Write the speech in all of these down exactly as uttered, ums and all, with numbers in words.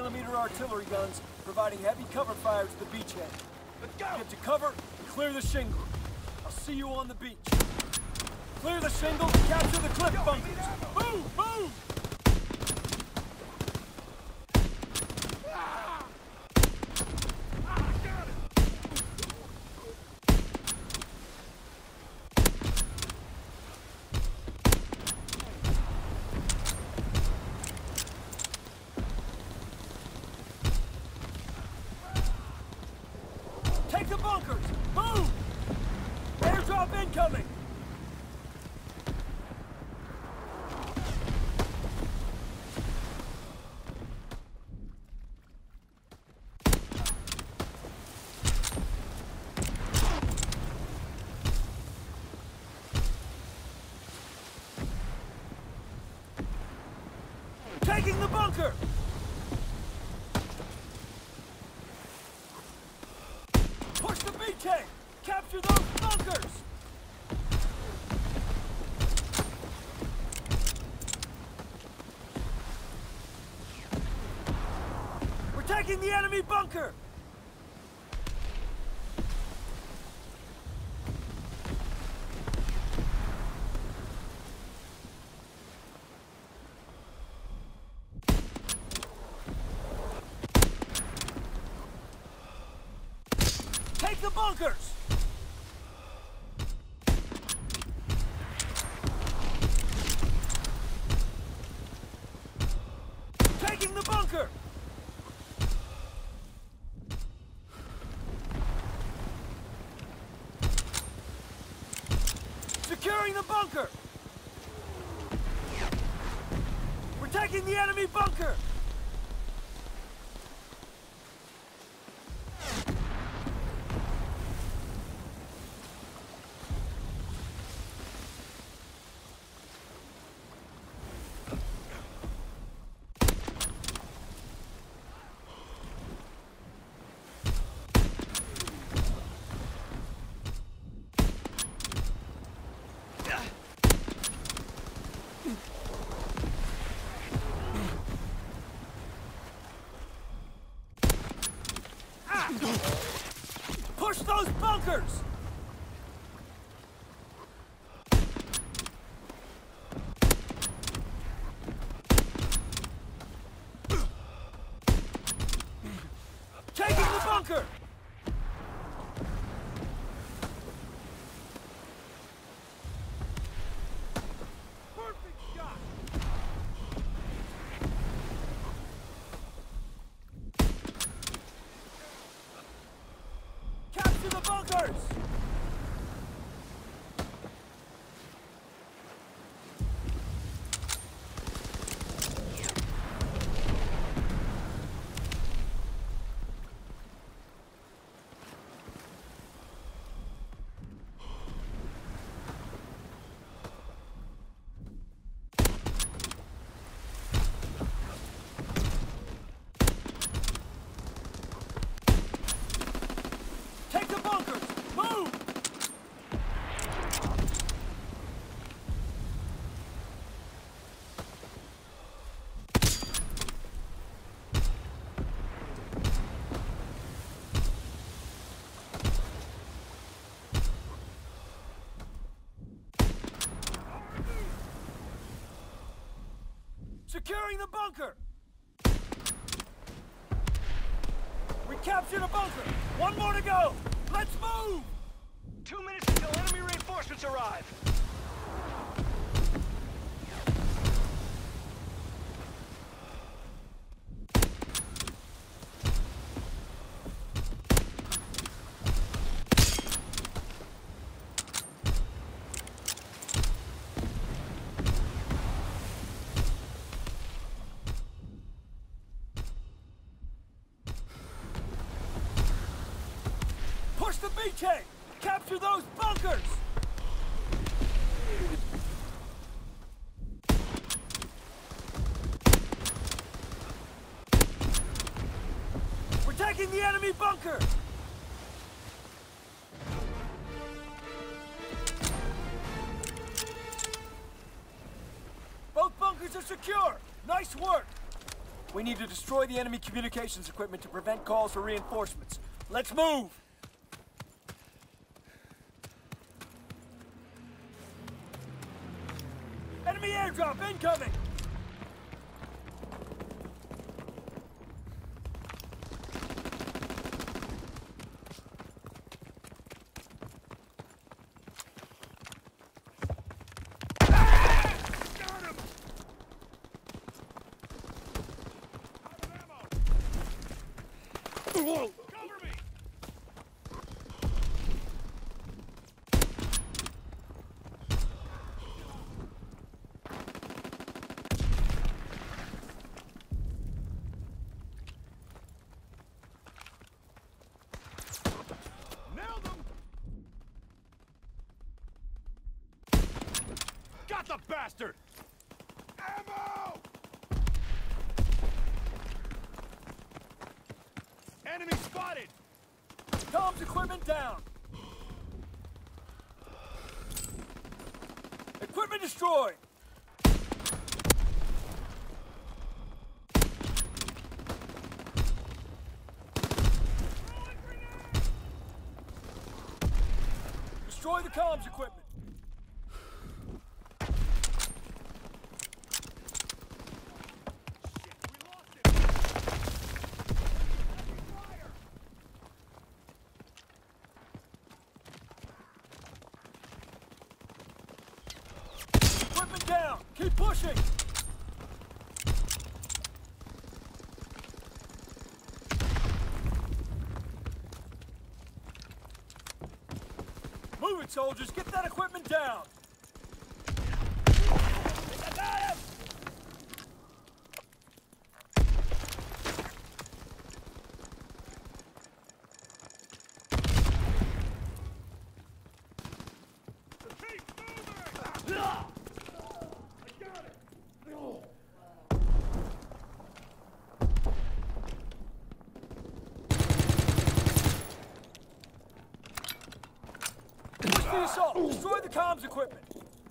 millimeter artillery guns, providing heavy cover fire to the beachhead. Let's go! Get to cover and clear the shingle. I'll see you on the beach. Clear the shingle and capture the cliff bunkers. Move! Move! Take the bunkers! Move! Airdrop incoming! Taking the bunker! Push the beachhead! Capture those bunkers! We're taking the enemy bunker! Take the bunkers! Taking the bunker! Securing the bunker! We're taking the enemy bunker! Push those bunkers! Taking the bunker! Perfect shot! Capture the bunkers! Take the bunkers! Move! Securing the bunker! We captured a bunker! One more to go! Let's move! Two minutes until enemy reinforcements arrive. Push the beachhead! Capture those bunkers! We're taking the enemy bunker! Both bunkers are secure! Nice work! We need to destroy the enemy communications equipment to prevent calls for reinforcements. Let's move! Enemy airdrop incoming! Whoa. Cover me! Nailed him! Got the bastard! Ammo! Enemy spotted! Comms equipment down! Equipment destroyed! Destroy the comms equipment! Equipment down! Keep pushing! Move it, soldiers! Get that equipment down! I got him! Keep moving! Push the assault! Destroy the comms equipment!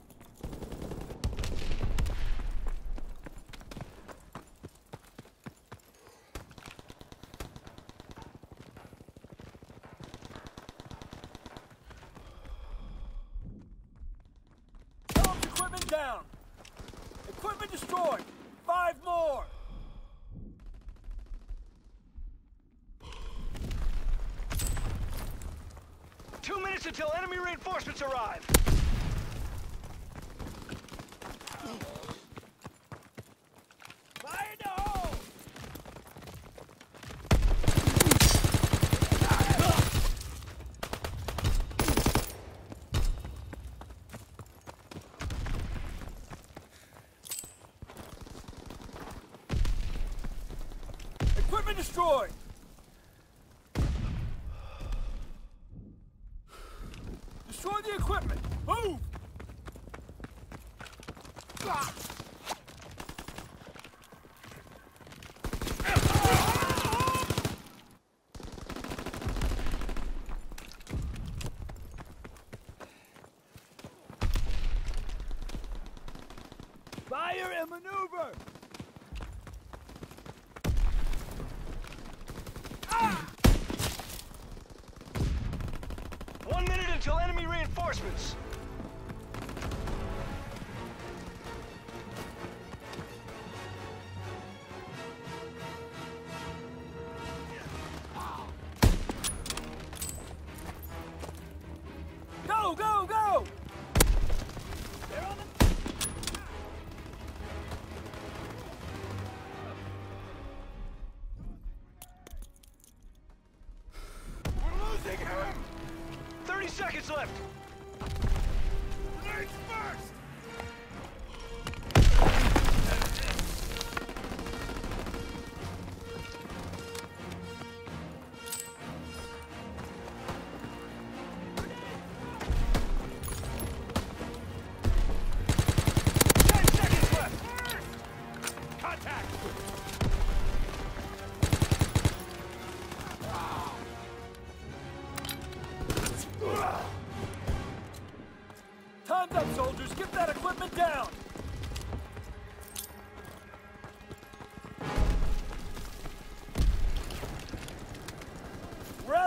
Comms equipment down! Equipment destroyed! Five more! Two minutes until enemy reinforcements arrive. Fire in the hole! Equipment destroyed! Destroy the equipment! Move! Ah! Fire and maneuver! Ah! One minute until enemy reinforcements. Go, go, go! They're on the... We're losing him! thirty seconds left.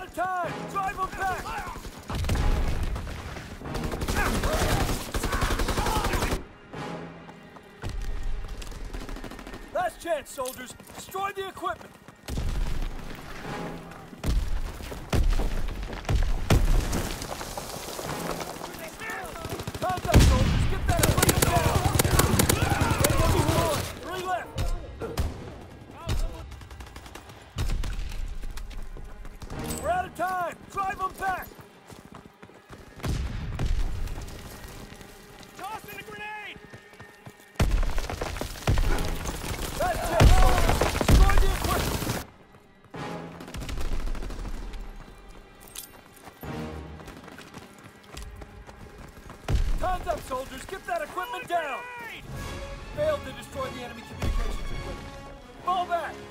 of time! Drive them back! Last chance, soldiers! Destroy the equipment! Time's up, soldiers! Get that equipment down! Three left! We're out of time! Drive them back! Tossing a grenade! That's it, soldiers! Destroy the equipment! Time's up, soldiers! Get that equipment down! Failed to destroy the enemy communications equipment. Fall back!